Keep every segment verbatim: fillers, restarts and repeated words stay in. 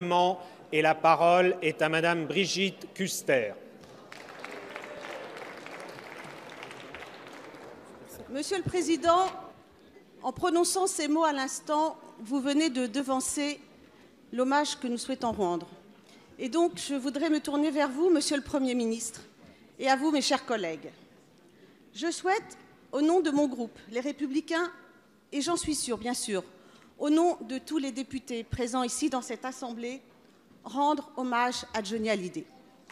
Et la parole est à Madame Brigitte Kuster. Monsieur le Président, en prononçant ces mots à l'instant, vous venez de devancer l'hommage que nous souhaitons rendre. Et donc, je voudrais me tourner vers vous, Monsieur le Premier ministre, et à vous, mes chers collègues. Je souhaite, au nom de mon groupe, les Républicains, et j'en suis sûre, bien sûr, au nom de tous les députés présents ici dans cette Assemblée, rendre hommage à Johnny Hallyday.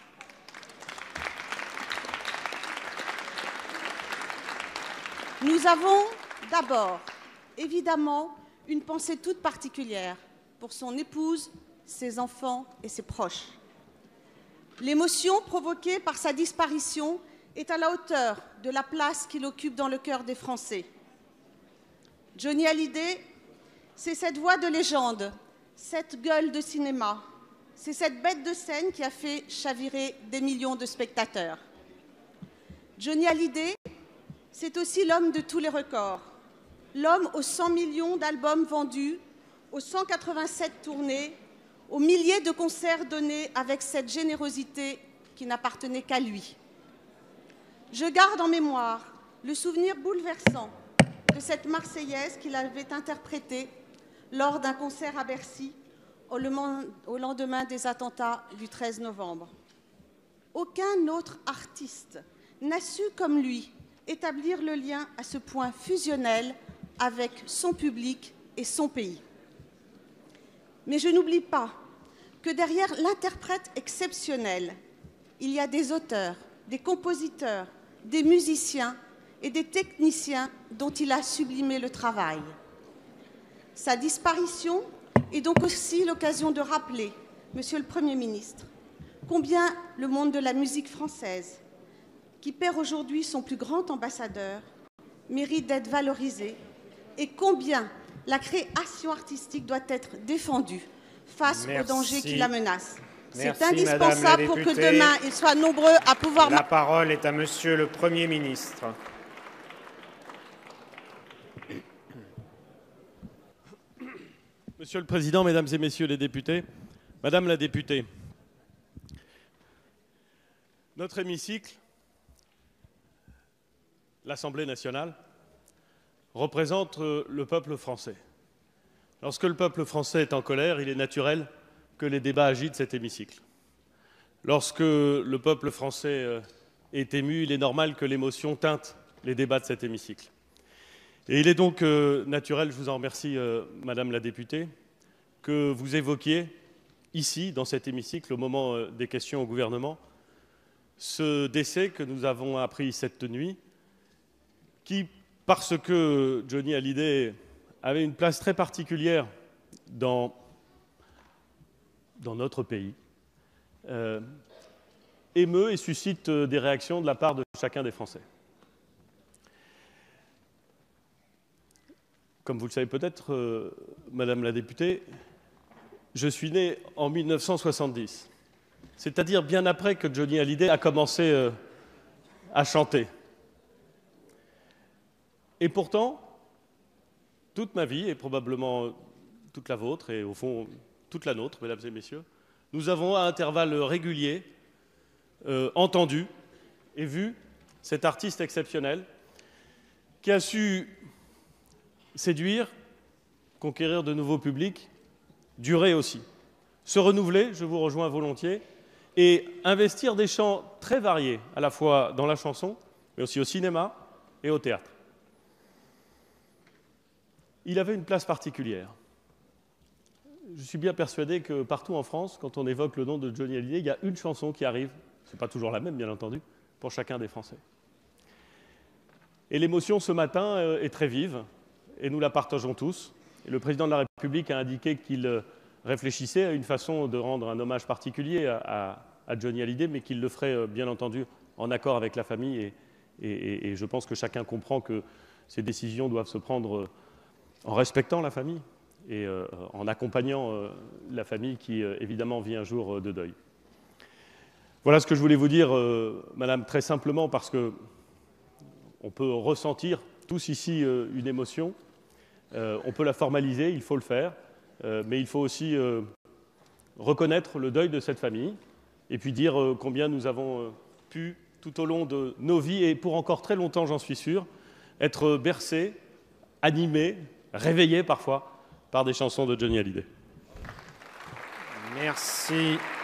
Nous avons d'abord, évidemment, une pensée toute particulière pour son épouse, ses enfants et ses proches. L'émotion provoquée par sa disparition est à la hauteur de la place qu'il occupe dans le cœur des Français. Johnny Hallyday, c'est cette voix de légende, cette gueule de cinéma, c'est cette bête de scène qui a fait chavirer des millions de spectateurs. Johnny Hallyday, c'est aussi l'homme de tous les records, l'homme aux cent millions d'albums vendus, aux cent quatre-vingt-sept tournées, aux milliers de concerts donnés avec cette générosité qui n'appartenait qu'à lui. Je garde en mémoire le souvenir bouleversant de cette Marseillaise qu'il avait interprétée lors d'un concert à Bercy au lendemain des attentats du treize novembre. Aucun autre artiste n'a su, comme lui, établir le lien à ce point fusionnel avec son public et son pays. Mais je n'oublie pas que derrière l'interprète exceptionnel, il y a des auteurs, des compositeurs, des musiciens et des techniciens dont il a sublimé le travail. Sa disparition est donc aussi l'occasion de rappeler, Monsieur le Premier ministre, combien le monde de la musique française, qui perd aujourd'hui son plus grand ambassadeur, mérite d'être valorisé et combien la création artistique doit être défendue face Merci. aux dangers qui la menacent. C'est Merci, indispensable pour que demain, ils soient nombreux à pouvoir... La parole est à Monsieur le Premier ministre. Monsieur le Président, Mesdames et Messieurs les députés, Madame la députée, notre hémicycle, l'Assemblée nationale, représente le peuple français. Lorsque le peuple français est en colère, il est naturel que les débats agitent cet hémicycle. Lorsque le peuple français est ému, il est normal que l'émotion teinte les débats de cet hémicycle. Et il est donc euh, naturel, je vous en remercie, euh, Madame la députée, que vous évoquiez ici, dans cet hémicycle, au moment euh, des questions au gouvernement, ce décès que nous avons appris cette nuit, qui, parce que Johnny Hallyday avait une place très particulière dans, dans notre pays, euh, émeut et suscite euh, des réactions de la part de chacun des Français. Comme vous le savez peut-être, euh, Madame la députée, je suis né en mille neuf cent soixante-dix, c'est-à-dire bien après que Johnny Hallyday a commencé euh, à chanter. Et pourtant, toute ma vie, et probablement toute la vôtre, et au fond toute la nôtre, Mesdames et Messieurs, nous avons à intervalles réguliers euh, entendu et vu cet artiste exceptionnel qui a su séduire, conquérir de nouveaux publics, durer aussi, se renouveler, je vous rejoins volontiers, et investir des champs très variés, à la fois dans la chanson, mais aussi au cinéma et au théâtre. Il avait une place particulière. Je suis bien persuadé que partout en France, quand on évoque le nom de Johnny Hallyday, il y a une chanson qui arrive, ce n'est pas toujours la même bien entendu, pour chacun des Français. Et l'émotion ce matin est très vive, et nous la partageons tous. Et le président de la République a indiqué qu'il réfléchissait à une façon de rendre un hommage particulier à, à, à Johnny Hallyday, mais qu'il le ferait bien entendu en accord avec la famille. Et, et, et je pense que chacun comprend que ces décisions doivent se prendre en respectant la famille et euh, en accompagnant euh, la famille qui, euh, évidemment, vit un jour euh, de deuil. Voilà ce que je voulais vous dire, euh, Madame, très simplement, parce que on peut ressentir tous ici euh, une émotion. Euh, on peut la formaliser, il faut le faire, euh, mais il faut aussi euh, reconnaître le deuil de cette famille et puis dire euh, combien nous avons euh, pu, tout au long de nos vies, et pour encore très longtemps, j'en suis sûr, être bercés, animés, réveillés parfois par des chansons de Johnny Hallyday. Merci.